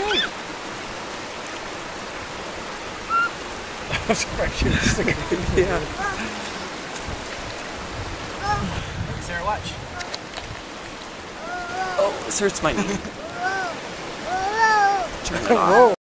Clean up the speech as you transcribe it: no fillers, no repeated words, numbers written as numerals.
I was afraid she was sticking. Yeah. Sarah, watch. Oh, this hurts my knee. Turn it off. Whoa.